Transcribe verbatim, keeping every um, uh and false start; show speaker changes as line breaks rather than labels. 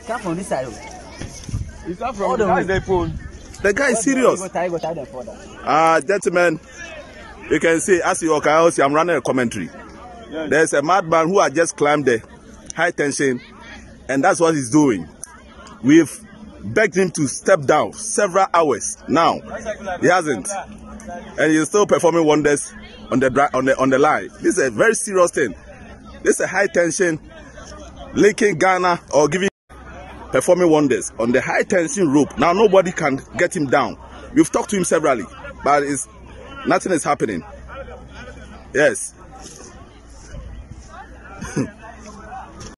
Come from this side.
You come from the guy phone.
The guy is serious. Ah, uh, gentlemen, you can see as you can see, I'm running a commentary. Yes. There's a madman who had just climbed the high tension, and that's what he's doing. We've begged him to step down several hours now. He hasn't, and he's still performing wonders on the on the on the line. This is a very serious thing. This is a high tension linking Ghana or giving performing wonders on the high tension rope. Now nobody can get him down. We've talked to him severally, but it's nothing is happening. Yes.